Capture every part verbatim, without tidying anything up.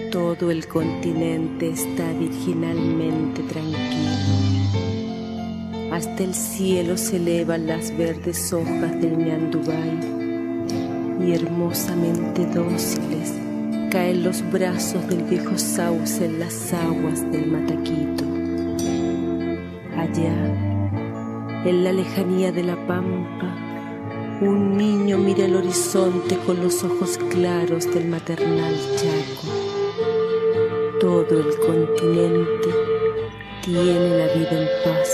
Todo el continente está virginalmente tranquilo. Hasta el cielo se elevan las verdes hojas del ñandubay y hermosamente dóciles caen los brazos del viejo sauce en las aguas del Mataquito. Allá, en la lejanía de la pampa, un niño mira el horizonte con los ojos claros del maternal Chaco. Todo el continente tiene la vida en paz.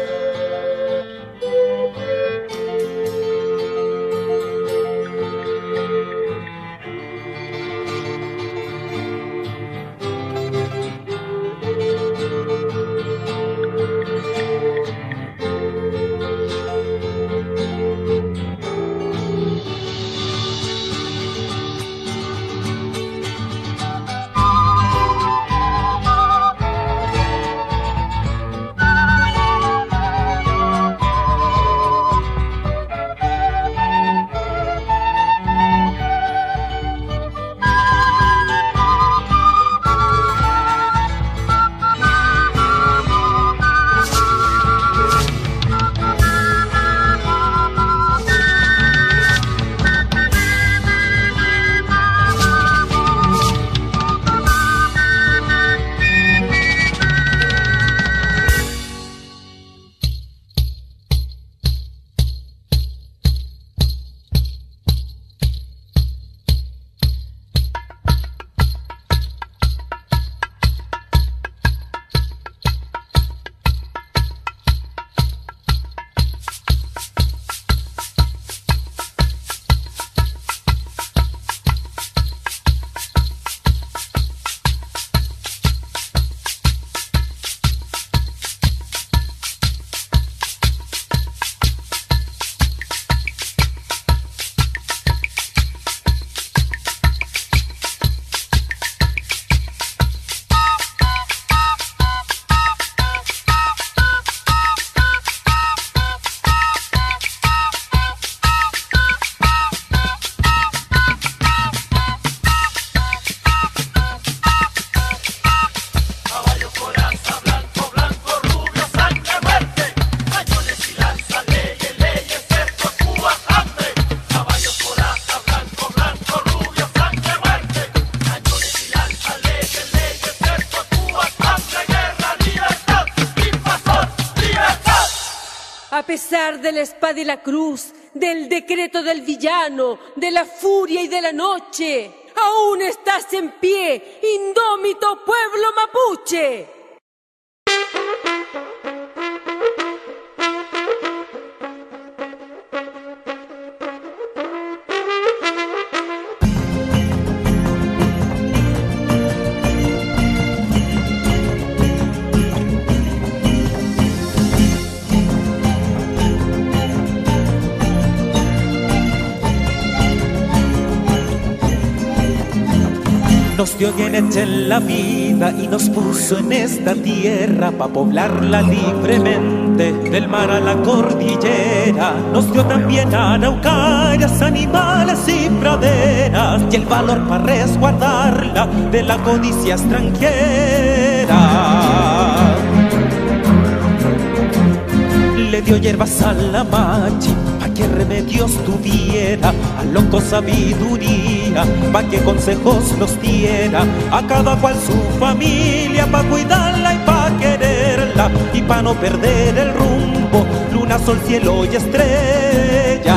A pesar de la espada y la cruz, del decreto del villano, de la furia y de la noche, aún estás en pie, indómito pueblo mapuche. Nos dio bien hecha en la vida y nos puso en esta tierra pa' poblarla libremente, del mar a la cordillera. Nos dio también araucarias, animales y praderas, y el valor pa' resguardarla de la codicia extranjera. Le dio hierbas a la machi pa' que remedios tuviera, a loco sabiduría pa' que consejos nos diera, a cada cual su familia pa' cuidarla y pa' quererla, y pa' no perder el rumbo, luna, sol, cielo y estrellas.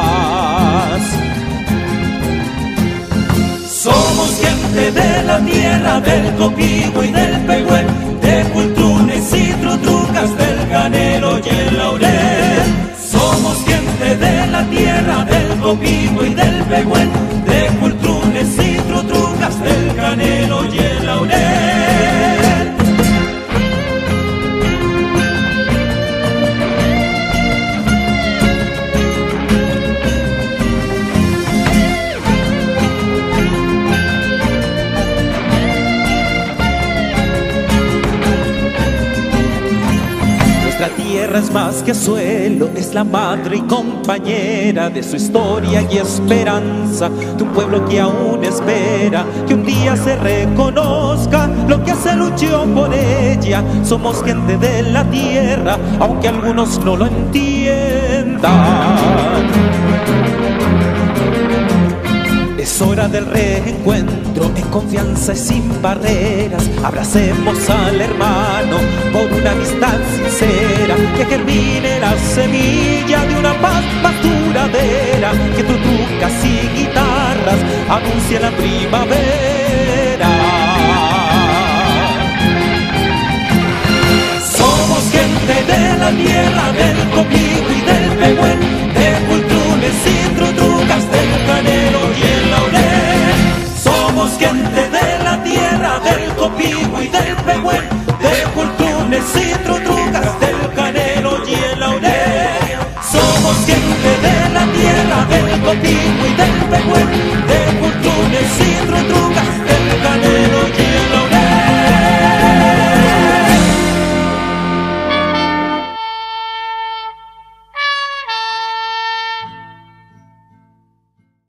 Somos gente de la tierra, del Copivo y del Pehuen, de Cultunes y Trutrucas, del Canelo y el Laurel. Somos gente de la tierra, del Copivo y del Pehuen, de Cultunes y Trutrucas, del Canelo y el Laurel. tierra es más que suelo, es la madre y compañera de su historia y esperanza, de un pueblo que aún espera que un día se reconozca lo que se luchó por ella. Somos gente de la tierra, aunque algunos no lo entiendan. Es hora del reencuentro en confianza y sin barreras. Abracemos al hermano por una amistad sincera, que germine la semilla de una paz más duradera, que tutucas y guitarras anuncien la primavera. Somos gente de la tierra, del Copivo y del Pehuel, de Cultunes y Trutrucas, del Canelo y el Laurel. Somos gente de la tierra, del Copivo y del Pehuel, de Cultunes y Trutrucas, del Canelo y el Laurel. Somos gente de la tierra, del Copivo y del Pehuel, de Cultunes y Trutrucas.